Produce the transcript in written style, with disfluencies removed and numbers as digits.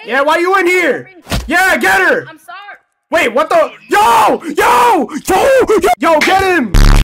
Yeah, why you in here? Yeah, get her. I'm sorry. Wait, what the? Yo, get him.